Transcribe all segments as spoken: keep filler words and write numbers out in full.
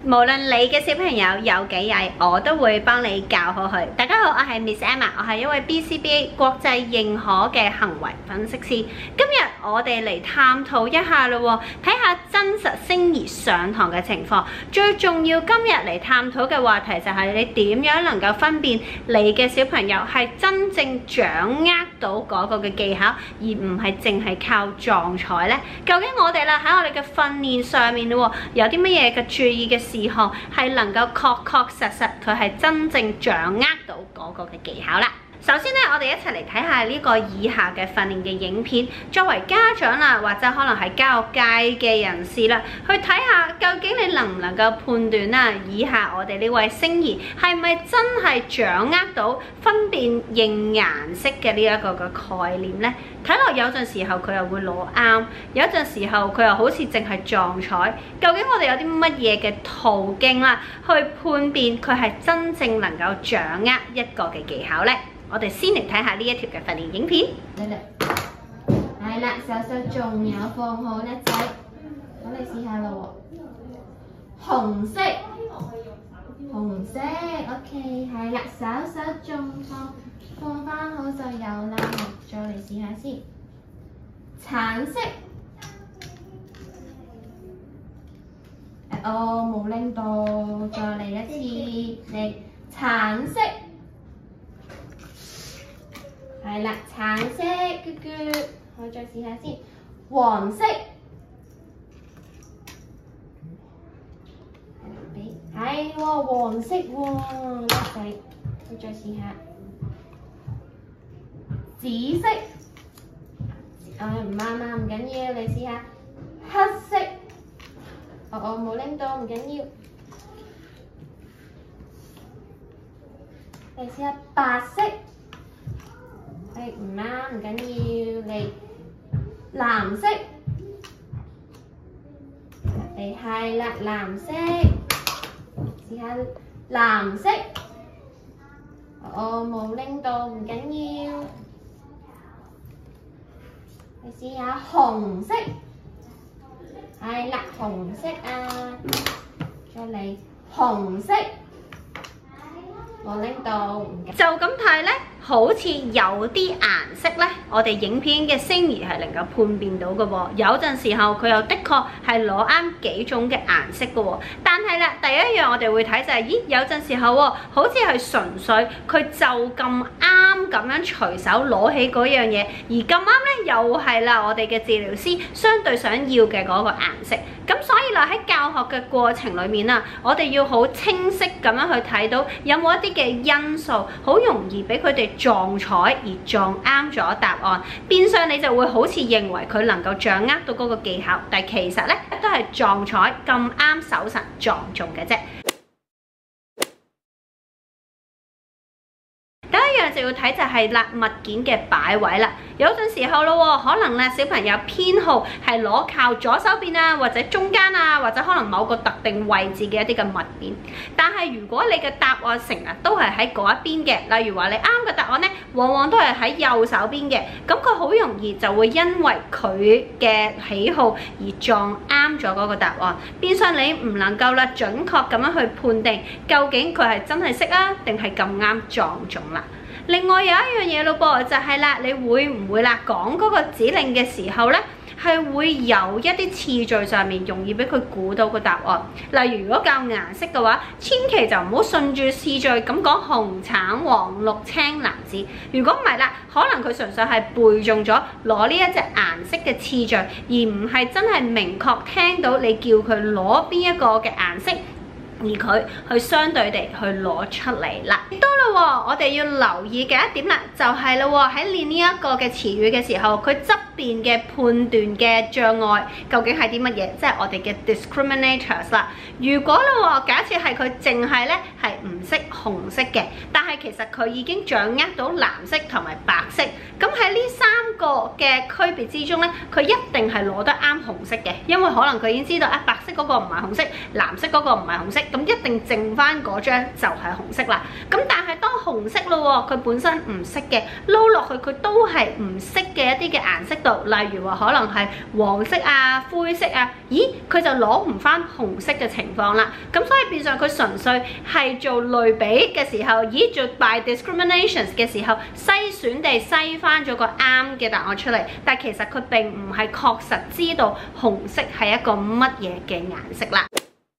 無論你嘅小朋友有幾曳，我都會幫你教好佢。大家好，我係 Miss Emma， 我係一位 B C B A 國際認可嘅行為分析師。今日我哋嚟探討一下咯，睇下真實星兒上堂嘅情況。最重要今日嚟探討嘅話題就係你點樣能夠分辨你嘅小朋友係真正掌握到嗰個嘅技巧，而唔係淨係靠撞彩呢？究竟我哋啦喺我哋嘅訓練上面咯，有啲乜嘢嘅注意嘅事項係能夠確確實實佢係真正掌握到嗰個嘅技巧啦。首先咧，我哋一齊嚟睇下呢個以下嘅訓練嘅影片。作為家長啦，或者可能係教育界嘅人士啦，去睇下究竟你能唔能夠判斷啦，以下我哋呢位星兒係咪真係掌握到分辨認顏色嘅呢一個嘅概念呢？睇落有陣時候佢又會攞啱，有陣時候佢又好似淨係撞彩。究竟我哋有啲乜嘢嘅途徑啦，去判別佢係真正能夠掌握一個嘅技巧呢？我哋先嚟睇下呢一條嘅訓練影片。 嚟嚟，係啦，手手仲有放好叻仔，咁你試下咯喎。紅色，紅色 ，OK， 係啦，手手仲放放翻好就有啦。再嚟試下先。橙色，哦冇拎到，再嚟一次，嚟橙色。係啦，橙色，咕咕，我再試下先。黃色，係喎，黃色喎，叻仔，我再試下。紫色，唉唔啱啊，唔緊要，你試下。黑色，哦我冇拎到，唔緊要。你試下白色。誒唔啱，唔緊要，嚟藍色，誒係啦，藍色，試下藍色，我冇拎到，唔緊要，你試下紅色，係啦，紅色啊，再嚟紅色。我拎到， 就咁睇咧，好似有啲顏色咧，我哋影片嘅星兒係能夠判別到嘅喎。有陣時候佢又的確係攞啱幾種嘅顏色嘅喎。但係咧，第一樣我哋會睇就係、是，咦有陣時候喎，好似係純粹佢就咁啱咁樣隨手攞起嗰樣嘢，而咁啱咧又係啦，我哋嘅治療師相對想要嘅嗰個顏色。咁所以啦喺教學嘅過程裏面啊，我哋要好清晰咁樣去睇到有冇一啲嘅因素，好容易俾佢哋撞彩而撞啱咗答案，變相你就會好似認為佢能夠掌握到嗰個技巧，但其實咧都係撞彩咁啱手神撞中嘅啫。第一樣就要睇就係啦物件嘅擺位啦。有陣時候咯，可能咧小朋友偏好係攞靠左手邊啊，或者中間啊，或者可能某個特定位置嘅一啲嘅物件。但係如果你嘅答案成日都係喺嗰一邊嘅，例如話你啱嘅答案咧，往往都係喺右手邊嘅，咁佢好容易就會因為佢嘅喜好而撞啱咗嗰個答案，變相你唔能夠啦準確咁樣去判定究竟佢係真係識啊，定係咁啱撞中啦。另外有一樣嘢咯噃，就係啦，你會唔會啦講嗰個指令嘅時候咧，係會有一啲次序上面容易俾佢估到個答案。例如如果教顏色嘅話，千祈就唔好順住次序咁講紅、橙、黃、綠、青、藍、紫。如果唔係啦，可能佢純粹係背中咗攞呢一隻顏色嘅次序，而唔係真係明確聽到你叫佢攞邊一個嘅顏色。而佢去相對地去攞出嚟啦。亦都啦，我哋要留意嘅一點啦，就係啦喺練呢一個嘅詞語嘅時候，佢側邊嘅判斷嘅障礙究竟係啲乜嘢？即係我哋嘅 discriminators 啦。如果啦，假設係佢淨係咧係唔識紅色嘅，但係其實佢已經掌握到藍色同埋白色，咁喺呢三個嘅區別之中咧，佢一定係攞得啱紅色嘅，因為可能佢已經知道啊白色嗰個唔係紅色，藍色嗰個唔係紅色。咁一定剩翻嗰張就係紅色啦。咁但係當紅色咯喎，佢本身唔識嘅，撈落去佢都係唔識嘅一啲嘅顏色度，例如話可能係黃色啊、灰色啊，咦佢就攞唔翻紅色嘅情況啦。咁所以變相佢純粹係做類比嘅時候，咦做 by discriminations 嘅時候篩選地篩翻咗個啱嘅答案出嚟，但其實佢並唔係確實知道紅色係一個乜嘢嘅顏色啦。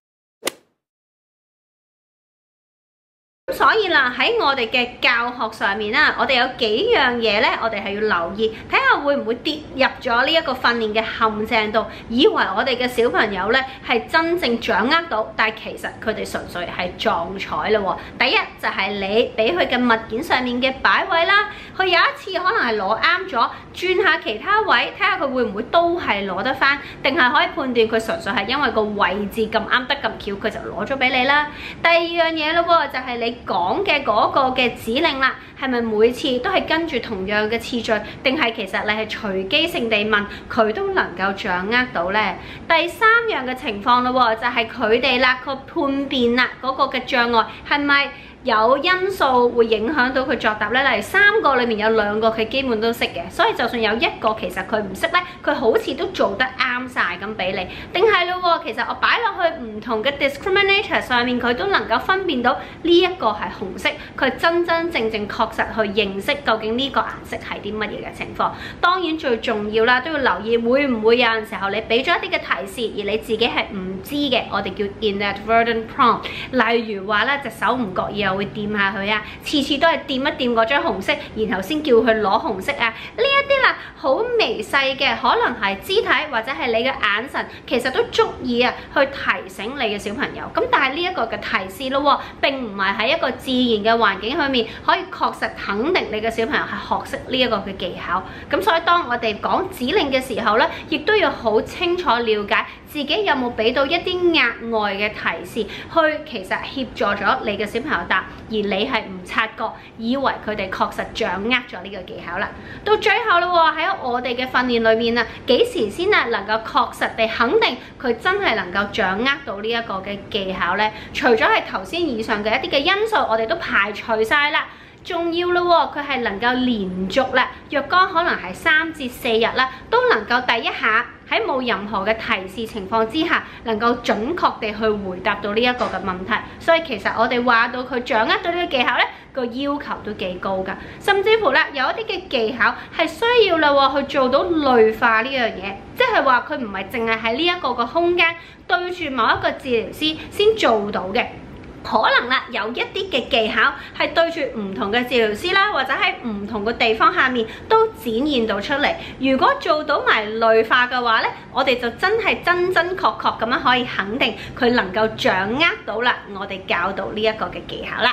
所以啦，喺我哋嘅教學上面啦，我哋有幾樣嘢咧，我哋係要留意，睇下會唔會跌入咗呢一個訓練嘅陷阱度，以為我哋嘅小朋友咧係真正掌握到，但係其實佢哋純粹係撞彩啦喎。第一就係你俾佢嘅物件上面嘅擺位啦，佢有一次可能係攞啱咗，轉下其他位，睇下佢會唔會都係攞得翻，定係可以判斷佢純粹係因為個位置咁啱得咁巧，佢就攞咗俾你啦。第二樣嘢咯喎，就係你講嘅嗰個嘅指令啦，係咪每次都係跟住同樣嘅次序，定係其實你係隨機性地問佢都能夠掌握到呢？第三樣嘅情況咯喎，就係佢哋啦個判別啦嗰個嘅障礙係咪有因素會影響到佢作答咧？例如三個裏面有兩個佢基本都識嘅，所以就算有一個其實佢唔識咧，佢好似都做得啱晒咁俾你。定係咯喎，其實我擺落去唔同嘅 discriminator 上面，佢都能夠分辨到呢一個係紅色，佢真真正正確實去認識究竟呢個顏色係啲乜嘢嘅情況。當然最重要啦，都要留意會唔會有陣時候你俾咗一啲嘅提示，而你自己係唔知嘅，我哋叫 inadvertent prompt。例如話咧，隻手唔覺意又會掂下佢啊，次次都係掂一掂嗰張紅色，然後先叫佢攞紅色啊。呢一啲啦，好微細嘅，可能係肢體或者係你嘅眼神，其實都足以啊去提醒你嘅小朋友。咁但係呢一個嘅提示咯，並唔係喺一個自然嘅環境裏面可以確實肯定你嘅小朋友係學識呢一個嘅技巧。咁所以當我哋講指令嘅時候咧，亦都要好清楚了解自己有冇俾到一啲額外嘅提示，去其實協助咗你嘅小朋友答，而你係唔察覺，以為佢哋確實掌握咗呢個技巧啦。到最後咯喎，喺我哋嘅訓練裏面啊，幾時先啊能夠確實地肯定佢真係能夠掌握到呢一個嘅技巧咧？除咗係頭先以上嘅一啲嘅因素，我哋都排除晒啦。仲要咯喎，佢係能夠連續啦，若干可能係三至四日啦，都能夠第一下喺冇任何嘅提示情況之下，能夠準確地去回答到呢一個嘅問題。所以其實我哋話到佢掌握到呢個技巧咧，個要求都幾高㗎。甚至乎咧，有一啲嘅技巧係需要啦喎去做到類化呢樣嘢，即係話佢唔係淨係喺呢一個嘅空間對住某一個治療師先做到嘅。可能啦，有一啲嘅技巧係對住唔同嘅治療師啦，或者喺唔同嘅地方下面都展現到出嚟。如果做到埋類化嘅話咧，我哋就真係真真確確咁樣可以肯定佢能夠掌握到啦，我哋教導呢一個嘅技巧啦。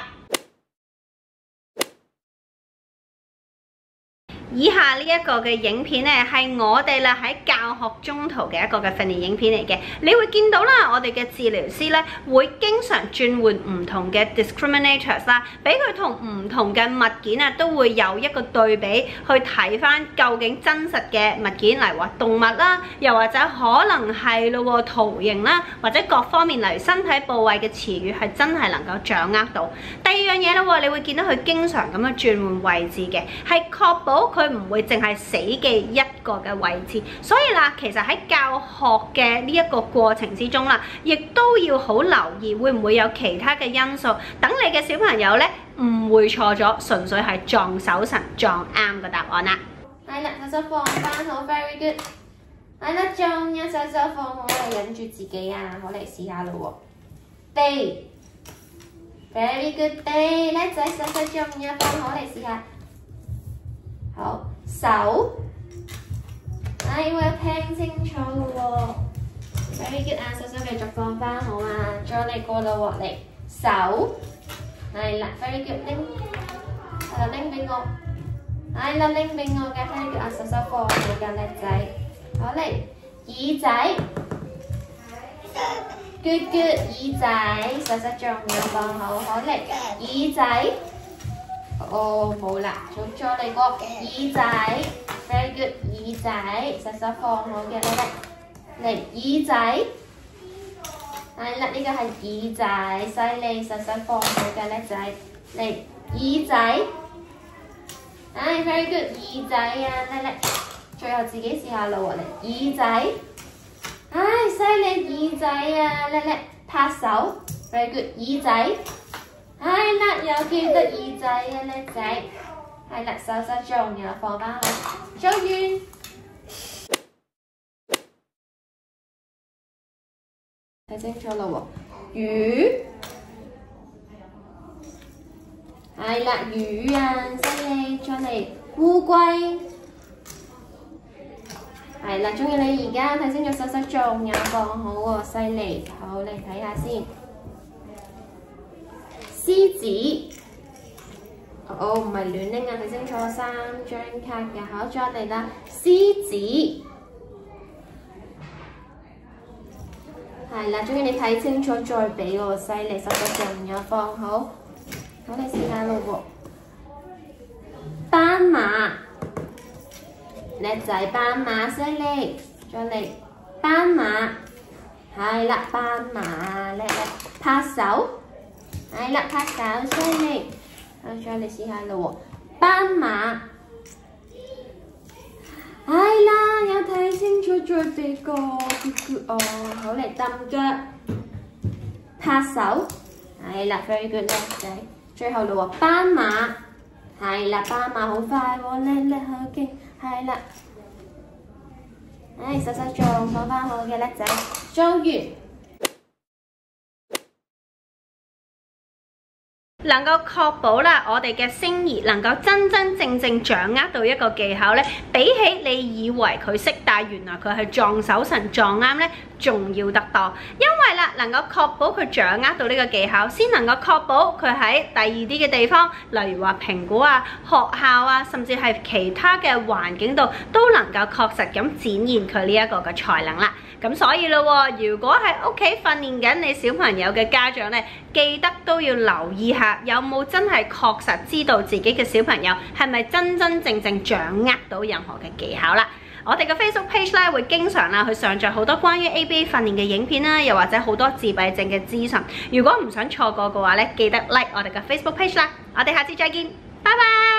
以下呢一個嘅影片咧，係我哋啦喺教學中途嘅一個嘅訓練影片嚟嘅。你會見到啦，我哋嘅治療師咧會經常轉換唔同嘅 discriminators 啦，俾佢同唔同嘅物件啊都會有一個對比，去睇翻究竟真實嘅物件，例如話動物啦，又或者可能係咯圖形啦，或者各方面例如身體部位嘅詞語係真係能夠掌握到。第二樣嘢咯，你會見到佢經常咁樣轉換位置嘅，係確保佢佢唔會淨係死記一個嘅位置，所以啦，其實喺教學嘅呢一個過程之中啦，亦都要好留意會唔會有其他嘅因素，等你嘅小朋友咧誤會錯咗，純粹係撞手神撞啱個答案啦。 係啦，手手放翻好 ，very good。係啦，仲有手手放好，你忍住自己啊，好嚟試下咯喎。地 ，very good， 地，叻仔，手手仲有放好嚟試下。好，手，哎，我要聽清楚咯喎 ，very good 啊，手手繼續放翻好啊，再嚟過咯喎，嚟手，係啦 ，very good， 拎，係啦，拎俾我，係啦，拎俾我嘅 very good 啊，手手放好嘅叻仔，好嚟，耳仔 ，good good， 耳仔，手手仲要放好，好嚟，耳仔。哦，冇啦，再嚟個耳仔 ，very good， 耳仔，手手放好嘅咧，嚟耳仔，係啦，呢個係耳仔，犀利，手手放好嘅叻仔，嚟耳仔，唉 very good， 耳仔啊，叻叻，最後自己試下咯喎，你耳仔，唉犀利耳仔啊，叻叻，拍手 very good， 耳仔，唉叻又記得耳仔啊，叻仔，係啦，手手做完然後放翻去，做完。睇清楚咯喎，魚，係啦，魚啊，犀利，再嚟烏龜，係啦，仲要你而家睇清楚手手仲有放好喎，犀利，好嚟睇下先，獅子，哦唔係亂拎啊，睇清楚三張卡嘅，好再嚟啦，獅子。係啦，終於你睇清楚再俾喎，犀利，手手仲有放好，好你試下咯喎。斑馬，叻仔斑馬犀利，再嚟斑馬，係啦斑馬叻叻，拍手，係啦拍手犀利，好再你試下咯喎。斑馬。係啦，有睇清楚再俾個 good 哦，好嚟揼腳，拍手，係啦 very good 叻仔，最後嘞喎斑馬，係啦斑馬好快喎，叻叻好勁，係啦，唉手手仲放翻好嘅叻仔，做完。 能夠確保啦，我哋嘅星兒能夠真真正正掌握到一個技巧咧，比起你以為佢識，但原來佢係撞手神撞啱咧，仲要得多。因為啦，能夠確保佢掌握到呢個技巧，先能夠確保佢喺第二啲嘅地方，例如話評估啊、學校啊，甚至係其他嘅環境度，都能夠確實咁展現佢呢一個嘅才能啦。咁所以咯喎，如果喺屋企訓練緊你小朋友嘅家長咧，記得都要留意下，有冇真係確實知道自己嘅小朋友係咪真真正正掌握到任何嘅技巧啦。我哋嘅 Facebook page 咧會經常啦去上載好多關於 A B A 訓練嘅影片啦，又或者好多自閉症嘅資訊。如果唔想錯過嘅話咧，記得 like 我哋嘅 Facebook page 啦。我哋下次再見，拜拜。